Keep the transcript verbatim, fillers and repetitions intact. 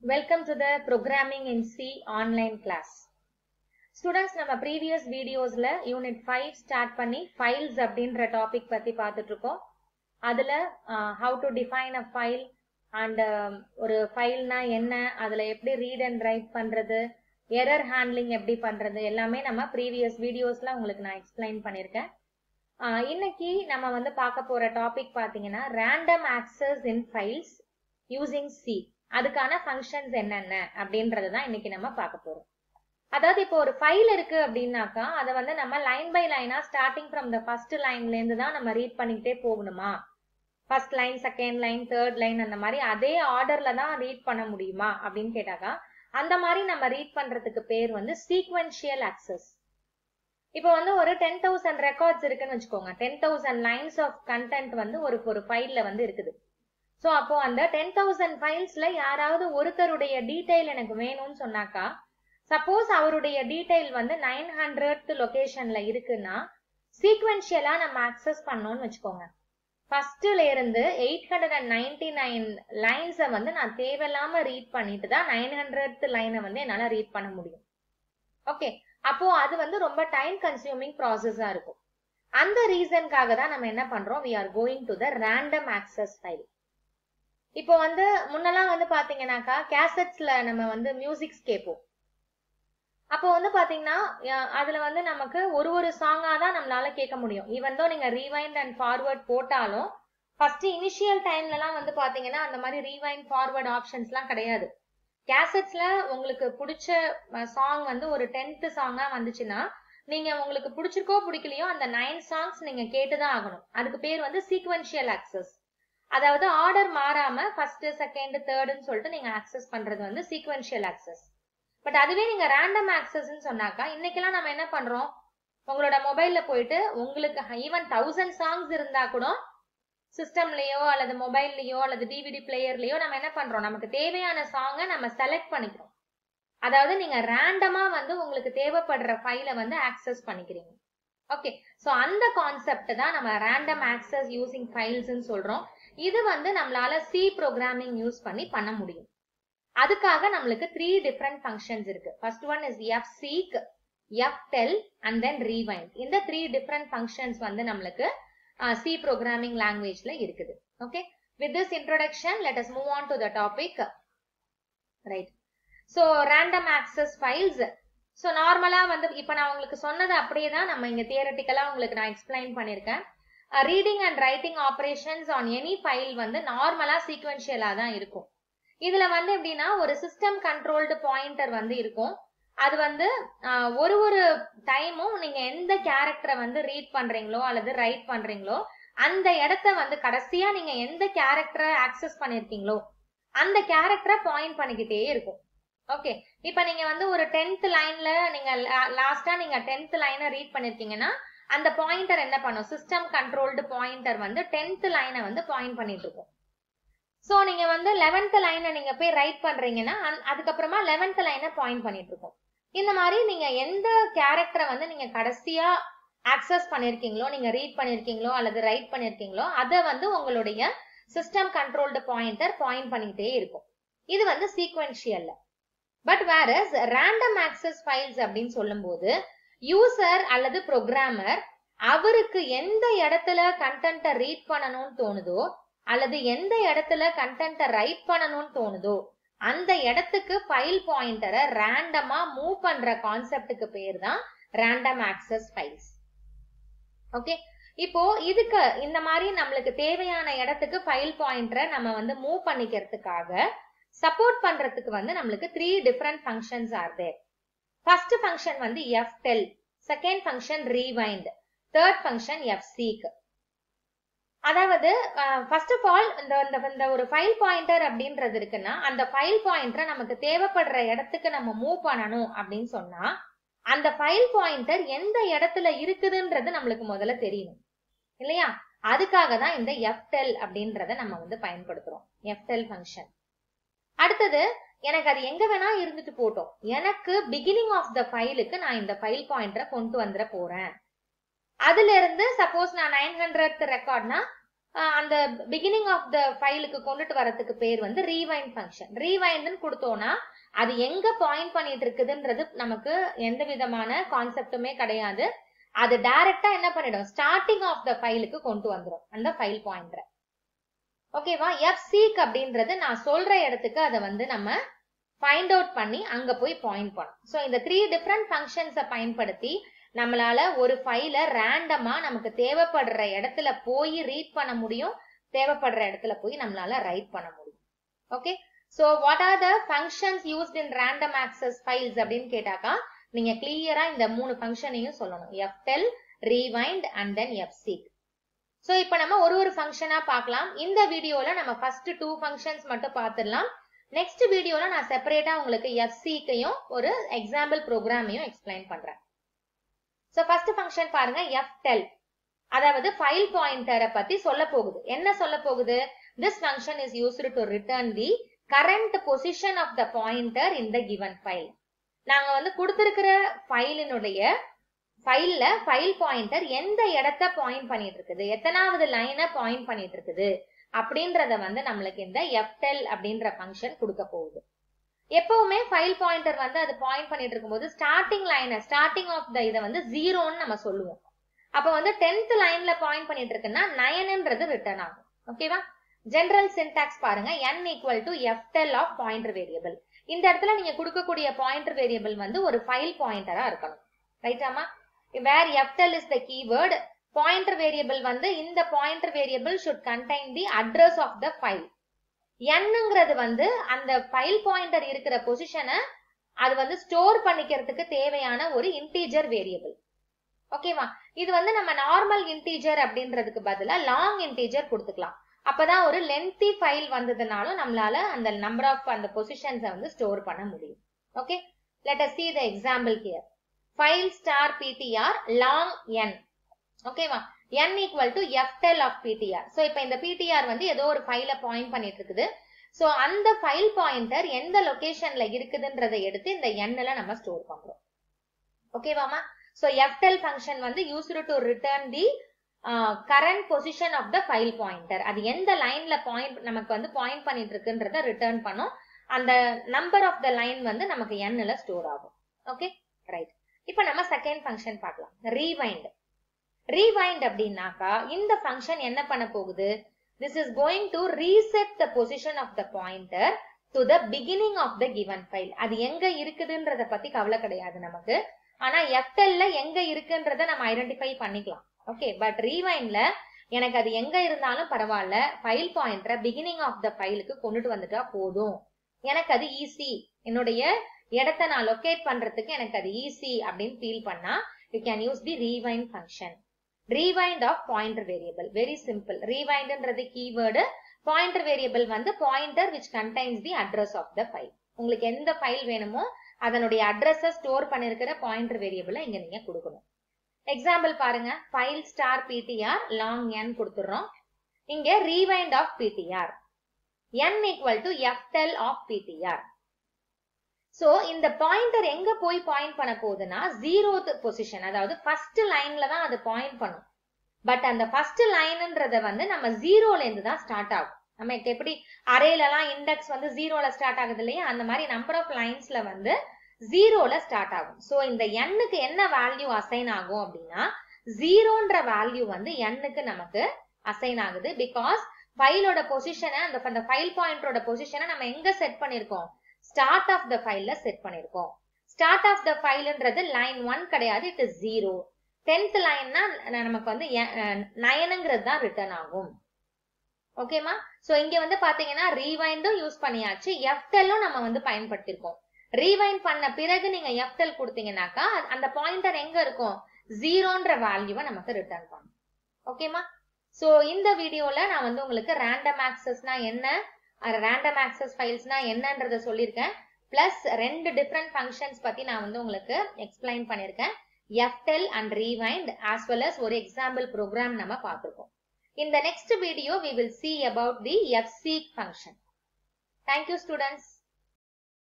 Welcome to the Programming in C online class. Students, நம்ம previous videosல unit five start பண்ணி files அப்படின்ற topic பத்தி பார்த்துட்டு இருக்கோம். அதுல uh, how to define a file and uh, ஒரு fileனா என்ன, அதுல எப்படி read and write பண்றது, error handling எப்படி பண்றது எல்லாமே நம்ம previous videosல உங்களுக்கு நான் explain பண்ணிருக்கேன். Uh, இன்னைக்கு நம்ம வந்து பார்க்க போற topic பாத்தீங்கன்னா random access in files using C. அதுக்கான functions என்னென்ன அப்படின்றது தான் இன்னைக்கு நம்ம பார்க்க போறோம். அதாவது இப்போ ஒரு ஃபைல் இருக்கு அப்படின்னாக்கா அதை வந்து நம்ம லைன் பை லைனா ஸ்டார்டிங் ஃப்ரம் த ஃபர்ஸ்ட் லைன்ல இருந்து தான் நம்ம ரீட் பண்ணிக்கிட்டே போகணுமா, first line second line third line அந்த மாதிரி அதே ஆர்டர்ல தான் ரீட் பண்ண முடியுமா அப்படின்னு கேட்டாக்கா அந்த மாதிரி நம்ம ரீட் பண்றதுக்கு பேர் வந்து சீக்வென்ஷியல் ஆக்சஸ். இப்போ வந்து ஒரு டென் தௌசண்ட் ரெக்கார்ட்ஸ் இருக்குன்னு வச்சுக்கோங்க, ten thousand lines of content வந்து ஒரு ஒரு ஃபைல்ல வந்து இருக்குது. சோ அப்போ அந்த டென் தௌசண்ட் ஃபைல்ஸ்ல யாராவது ஒருத்தருடைய டீடைல் எனக்கு வேணும்னு சொன்னாக்கா, சப்போஸ் அவருடைய டீடைல் வந்து நைன் ஹண்ட்ரட் லொகேஷன்ல இருக்குன்னா சீக்வென்ஷியலா நம்ம அக்சஸ் பண்ணோம்னு வச்சுக்கோங்க. ஃபர்ஸ்ட்ல இருந்து eight hundred and ninety nine லைன்ஸை வந்து நான் தேவையில்லாம ரீட் பண்ணிட்டு தான் நைன் ஹண்ட்ரட் லைனை வந்து என்னால ரீட் பண்ண முடியும். ஓகே, அப்போ அது வந்து ரொம்ப டைம் கன்சியூமிங் ப்ராசஸா இருக்கும். அந்த ரீசனுக்காக தான் நம்ம என்ன பண்றோம், we are going to the random access file. இப்போ வந்து முன்னெல்லாம் வந்து பாத்தீங்கன்னாக்கா கேசட்ஸ்ல நம்ம வந்து மியூசிக்ஸ் கேட்போம். அப்போ வந்து பாத்தீங்கன்னா அதுல வந்து நமக்கு ஒரு ஒரு சாங்கா தான் நம்மளால கேட்க முடியும். ஈவன் தோ நீங்க ரீவைண்ட் அண்ட் ஃபார்வர்ட் போட்டாலும் ஃபர்ஸ்ட் இனிஷியல் டைம்ல எல்லாம் வந்து பாத்தீங்கன்னா அந்த மாதிரி ரீவைண்ட் ஃபார்வர்ட் ஆப்ஷன்ஸ் எல்லாம் கிடையாது. கேசட்ஸ்ல உங்களுக்கு பிடிச்ச சாங் வந்து ஒரு டென்த் சாங்கா வந்துச்சுன்னா நீங்க உங்களுக்கு பிடிச்சிருக்கோ பிடிக்கலையோ அந்த நைன் சாங்ஸ் நீங்க கேட்டுதான் ஆகணும். அதுக்கு பேர் வந்து சீக்வென்ஷியல் ஆக்சஸ். அதாவது ஆர்டர் மாறாம ஃபர்ஸ்ட் செகண்ட் தேர்ட்னு சொல்லிட்டு நீங்க ஆக்சஸ் பண்றது வந்து சீக்வென்ஷியல் ஆக்சஸ். பட் அதுவே நீங்க ரேண்டம் ஆக்சஸ்ன்னு சொன்னாக்கா இன்னைக்கெல்லாம் நம்ம என்ன பண்றோம், உங்களோட மொபைல்ல போயிட்டு உங்களுக்கு ஈவன் தௌசண்ட் சாங்ஸ் இருந்தா கூட சிஸ்டம்லயோ அல்லது மொபைல்லயோ அல்லது டிவிடி பிளேயர்லயோ நம்ம என்ன பண்றோம், நமக்கு தேவையான சாங்கை நம்ம செலக்ட் பண்ணிக்கிறோம். அதாவது நீங்க ரேண்டமா வந்து உங்களுக்கு தேவைப்படுற ஃபைலை வந்து ஆக்சஸ் பண்ணிக்கிறீங்க. ஓகே, சோ அந்த கான்செப்ட் தான் நம்ம ரேண்டம் ஆக்சஸ் யூசிங் ஃபைல்ஸ்ன்னு சொல்றோம். இது வந்து நம்மளால சி ப்ரோக்ராமிங் யூஸ் பண்ணி பண்ண முடியும். அதுக்காக நம்மளுக்கு த்ரீ டிஃபரெண்ட் ஃபங்க்ஷன்ஸ் இருக்கு. First one is fseek, ftel and then rewind. இந்த த்ரீ டிஃபரெண்ட் ஃபங்க்ஷன்ஸ் வந்து நம்மளுக்கு சி ப்ரோக்ராமிங் லாங்குவேஜ்ல இருக்குது. Okay, with this introduction let us move on to the topic. Right, so random access files. So நார்மலா வந்து இப்ப நான் உங்களுக்கு சொன்னது அப்படியே தான் நம்ம இங்க தியரட்டிக்கலா உங்களுக்கு நான் எக்ஸ்பிளைன் பண்ணிருக்கேன். Reading and writing operations on any file வந்து நார்மலா சீக்வென்ஷியலா தான் இருக்கும். இதுல வந்து எப்படின்னா ஒரு சிஸ்டம் கண்ட்ரோல்டு பாயிண்டர் வந்து இருக்கும். அது வந்து ஒரு ஒரு டைமும் நீங்க எந்த கேரக்டரை வந்து ரீட் பண்றீங்களோ அல்லது ரைட் பண்றீங்களோ அந்த இடத்த வந்து கடைசியா நீங்க எந்த கேரக்டரை ஆக்சஸ் பண்ணிருக்கீங்களோ அந்த கேரக்டரை பாயிண்ட் பண்ணிக்கிட்டே இருக்கும். ஓகே, இப்ப நீங்க வந்து ஒரு டென்த் லைன்ல நீங்க லாஸ்டா நீங்க டென்த் லைனை ரீட் பண்ணிருக்கீங்கன்னா அந்த பாயிண்டர் என்ன பண்ணும், சிஸ்டம் கண்ட்ரோல்டு பாயிண்டர் வந்து டென்த் லைனை வந்து பாயிண்ட் பண்ணிட்டு இருக்கும். சோ நீங்க வந்து லெவன்த் லைனை நீங்க போய் ரைட் பண்றீங்கன்னா அதுக்கப்புறமா லெவன்த் லைனை பாயிண்ட் பண்ணிட்டு இருக்கும். இந்த மாதிரி நீங்க எந்த கேரக்டரை வந்து நீங்க கடைசியா ஆக்சஸ் பண்ணிருக்கீங்களோ, நீங்க ரீட் பண்ணிருக்கீங்களோ அல்லது ரைட் பண்ணிருக்கீங்களோ அதை வந்து உங்களுடைய சிஸ்டம் கண்ட்ரோல்டு பாயிண்டர் பாயிண்ட் பண்ணிட்டே இருக்கும். இது வந்து சீக்வென்ஷியல்ல. But whereas random access files அப்படின்னு சொல்லும் போது யூசர் அல்லது ப்ரோக்ராமர் அவருக்கு எந்த இடத்துல கண்டென்ட்டை ரீட் பண்ணணும்னு தோணுதோ அல்லது எந்த இடத்துல கண்டென்ட்டை ரைட் பண்ணணும்னு தோணுதோ அந்த இடத்துக்கு ஃபைல் பாயிண்டரை ரேண்டமா மூவ் பண்ற கான்செப்டுக்கு பேர் தான் ரேண்டம் ஆக்சஸ் ஃபைல்ஸ். ஓகே, இப்போ இதுக்கு இந்த மாதிரி நம்மளுக்கு தேவையான இடத்துக்கு ஃபைல் பாயிண்டரை நம்ம வந்து மூவ் பண்ணிக்கிறதுக்காக சப்போர்ட் பண்றதுக்கு வந்து நம்மளுக்கு three different functions are there. First function வந்து ftel, second function rewind, third function fseek. அதாவது ஃபர்ஸ்ட் ஆஃப் ஆல் இந்த இந்த ஒரு ஃபைல் பாயிண்டர் அப்படின்றது இருக்குன்னா அந்த ஃபைல் பாயிண்டரை நமக்கு தேவைப்படுற இடத்துக்கு நம்ம மூவ் பண்ணணும் அப்படின்னு சொன்னா அந்த ஃபைல் பாயிண்டர் எந்த இடத்துல இருக்குதுன்றது நம்மளுக்கு முதல்ல தெரியணும் இல்லையா? அதுக்காக தான் இந்த ftel அப்படின்றத நம்ம வந்து பயன்படுத்துறோம், ftel ஃபங்க்ஷன். அடுத்தது எனக்கு அது எங்க வேணா இருந்துட்டு போட்டோம், எனக்கு பிகினிங் ஆஃப் த ஃபைலுக்கு நான் இந்த ஃபைல் பாயிண்டரை கொண்டு வந்துட போறேன். அதுல இருந்து சப்போஸ் நான் நைன் ஹண்ட்ரட் ரெக்கார்ட்னா அந்த பிகினிங் ஆஃப் த ஃபைலுக்கு கொண்டுட்டு வரதுக்கு பேர் வந்து ரீவைண்ட் ஃபங்க்ஷன். ரீவைண்ட்னு கொடுத்தோம்னா அது எங்க பாயிண்ட் பண்ணிட்டு இருக்குதுன்றது நமக்கு எந்த விதமான கான்செப்டுமே கிடையாது. அது டைரக்டா என்ன பண்ணிடும், ஸ்டார்டிங் ஆஃப் த ஃபைலுக்கு கொண்டு வந்துடும் அந்த ஃபைல் பாயிண்டரை. ஓகேவா? எஃப்சீக் அப்படின்றது நான் சொல்ற இடத்துக்கு அதை வந்து நம்ம ஃபைண்ட் அவுட் பண்ணி அங்க போய் பாயிண்ட் பண்ணும். ஸோ இந்த த்ரீ டிஃப்ரெண்ட் ஃபங்க்ஷன்ஸை பயன்படுத்தி நம்மளால ஒரு ஃபைலை ரேண்டமா நமக்கு தேவைப்படுற இடத்துல போய் ரீட் பண்ண முடியும், தேவைப்படுற இடத்துல போய் நம்மளால ரைட் பண்ண முடியும். Okay, so what are the functions used in random access files அப்படின்னு கேட்டாக்கா நீங்க கிளியரா இந்த மூணு ஃபங்க்ஷனையும் சொல்லணும், ftell, rewind and then fseek. So இப்போ நம்ம ஒரு ஒரு ஃபங்க்ஷனா பார்க்கலாம். இந்த வீடியோல நம்ம ஃபர்ஸ்ட் டூ ஃபங்க்ஷன்ஸ் மட்டும் பார்த்துடலாம். நெக்ஸ்ட் வீடியோல நான் செப்பரேட்டா உங்களுக்கு எஃப்சீக்கையும் ஒரு எக்ஸாம்பிள் ப்ரோக்ராமையும் எக்ஸ்பிளைன் பண்றேன். ஸோ ஃபர்ஸ்ட் ஃபங்க்ஷன் பாருங்க, எஃப்டெல், அதாவது ஃபைல் பாயிண்டரை பத்தி சொல்ல போகுது. என்ன சொல்ல போகுது? This function is used to return the current position of the pointer in the given file. நாங்க வந்து கொடுத்திருக்கிற ஃபைலினுடைய ஃபைல்ல ஃபைல் பாயிண்டர் எந்த இடத்த பாயிண்ட் பண்ணிட்டு இருக்குது, எத்தனாவது லைனை பாயிண்ட் பண்ணிட்டு இருக்குது அப்படின்றத வந்து நம்மளுக்கு இந்த எஃப்டெல் அப்படின்ற ஃபங்க்ஷன் கொடுக்க போகுது. எப்பவுமே ஃபைல் பாயிண்டர் வந்து அது பாயிண்ட் பண்ணிட்டு இருக்கும்போது ஸ்டார்டிங் லைனை, ஸ்டார்டிங் ஆஃப் த இதை வந்து ஜீரோன்னு நம்ம சொல்லுவோம். அப்ப வந்து டென்த் லைன்ல பாயிண்ட் பண்ணிட்டு இருக்குன்னா நைன்ன்றது ரிட்டர்ன் ஆகும். ஓகேவா? ஜெனரல் சின்டாக்ஸ் பாருங்க, n equal to ftell of pointer variable. இந்த இடத்துல நீங்க கொடுக்கக்கூடிய பாயிண்டர் வேரியபிள் வந்து ஒரு ஃபைல் பாயிண்டரா இருக்கணும். ரைட்டாமா? Where ftell is the keyword, pointer variable வந்து இந்த pointer variable should contain the address of the file. nங்கிறது வந்து அந்த ஃபைல் பாயிண்டர் இருக்கிற பொசிஷனை அது வந்து ஸ்டோர் பண்ணிக்கிறதுக்கு தேவையான ஒரு இன்டீஜர் வேரியபிள். ஓகேவா? இது வந்து நம்ம நார்மல் இன்டீஜர் அப்படின்றதுக்கு பதிலா லாங் இன்டீஜர் கொடுத்துக்கலாம். அப்பதான் ஒரு லென்த்தி ஃபைல் வந்ததுனாலும் நம்மளால அந்த நம்பர் ஆஃப் அந்த பொசிஷன்ஸை வந்து ஸ்டோர் பண்ண முடியும். Okay, let us see the example here. File star ptr long n. ஓகேவா? n equal to ftel of ptr. So இப்போ இந்த ptr வந்து ஏதோ ஒரு ஃபைலை பாயிண்ட் பண்ணிட்டு இருக்குது. சோ அந்த ஃபைல் பாயிண்டர் எந்த லொகேஷன்ல இருக்குதுன்றதை எடுத்து இந்த nல நம்ம ஸ்டோர் பண்றோம். ஓகேவாமா? சோ ftel ஃபங்க்ஷன் வந்து used to return the uh, current position of the file pointer. அது எந்த லைன்ல பாயிண்ட் நமக்கு வந்து பாயிண்ட் பண்ணிட்டு இருக்குன்றத ரிட்டர்ன் பண்ணும். அந்த நம்பர் ஆஃப் த லைன் வந்து நமக்கு nல ஸ்டோர் ஆகும். Okay, right. இப்போ நம்ம செகண்ட் ஃபங்க்ஷன் பார்க்கலாம், ரீவைண்ட். ரீவைண்ட் அப்படின்னாக்கா இந்த ஃபங்க்ஷன் என்ன பண்ண போகுது? This is going to reset the position of the pointer to the beginning of the given file. அது எங்க இருக்குதுன்றத பத்தி கவலை கிடையாது நமக்கு. ஆனா எஃப்டெல்ல எங்க இருக்குன்றத நம்ம ஐடென்டிஃபை பண்ணிக்கலாம். ஓகே, பட் ரீவைண்ட்ல எனக்கு அது எங்க இருந்தாலும் பரவாயில்ல, ஃபைல் பாயிண்டரை பிகினிங் ஆஃப் த ஃபைலுக்கு கொண்டுட்டு வந்துட்டா போதும், எனக்கு அது ஈஸி, என்னுடைய இடத்தை நான் லொகேட் பண்றதுக்கு எனக்கு அது ஈஸி அப்படின்னு ஃபீல் பண்ணா you can use the rewind function. Rewind of pointer variable, very simple. Rewind ன்றது keyword, pointer variable வந்து pointer which contains the address of the file. உங்களுக்கு எந்த ஃபைல் வேணுமோ அதனுடைய அட்ரஸை ஸ்டோர் பண்ணிருக்கிற பாயிண்டர் வேரியபிளை இங்க நீங்க கொடுக்கணும். எக்ஸாம்பிள் பாருங்க, file star ptr long n கொடுத்துறோம். இங்க rewind of ptr, n equal to ftel of ptr. So இந்த பாயிண்டர் எங்க போய் பாயிண்ட் பண்ண போகுதுன்னா ஜீரோத் பொசிஷன், அதாவது ஃபர்ஸ்ட் லைன்ல தான் அது பாயிண்ட் பண்ணும். பட் அந்த ஃபர்ஸ்ட் லைன்ன்றத வந்து நம்ம ஜீரோல இருந்து தான் ஸ்டார்ட் ஆகும். நமக்கு எப்படி அரேல எல்லாம் இண்டெக்ஸ் வந்து ஜீரோல ஸ்டார்ட் ஆகுது இல்லையா, அந்த மாதிரி நம்பர் ஆஃப் லைன்ஸ்ல வந்து ஜீரோல ஸ்டார்ட் ஆகும். சோ இந்த எண்ணுக்கு என்ன வேல்யூ அசைன் ஆகும் அப்படின்னா ஜீரோன்ற வேல்யூ வந்து எண்ணுக்கு நமக்கு அசைன் ஆகுது. பிகாஸ் ஃபைலோட பொசிஷனை, அந்த ஃபைல் பாயிண்டரோட பொசிஷனை நம்ம எங்க செட் பண்ணிருக்கோம்? ஸ்டார்ட் ஆஃப் த ஃபைல்ல செட் பண்ணிருக்கோம். ஸ்டார்ட் ஆஃப் த ஃபைல்ன்றது லைன் ஒன் கிடையாது, இட் இஸ் ஜீரோ. டென்த் லைன்னா நமக்கு வந்து நயனுங்கிறது தான் ரிட்டர்ன் ஆகும். ஓகேமா? சோ இங்க வந்து பாத்தீங்கன்னா ரீவைண்டும் யூஸ் பண்ணியாச்சு, எஃப்டெல்லும் நம்ம வந்து பயன்படுத்திருக்கோம். ரீவைண்ட் பண்ண பிறகு நீங்க எஃப்டெல் கொடுத்தீங்கன்னாக்கா அந்த பாயிண்டர் எங்க இருக்கும்? ஜீரோன்ற வேல்யூவை நமக்கு ரிட்டர்ன் பண்ணும். ஓகேமா? சோ இந்த வீடியோல நான் வந்து உங்களுக்கு ரேண்டம் ஆக்சஸ்னா என்ன, ரேண்டம் ஆக்சஸ் ஃபைல்ஸ்னா என்னன்றத சொல்லியிருக்கேன். பிளஸ் ரெண்டு டிஃப்ரெண்ட் ஃபங்க்ஷன்ஸ் பத்தி நான் வந்து உங்களுக்கு எக்ஸ்பிளைன் பண்ணிருக்கேன், ftell and rewind, as well as ஒரு எக்ஸாம்பிள் ப்ரோக்ராம் நம்ம பார்த்திருக்கோம். In the next video we will see about the fseek function. Thank you students.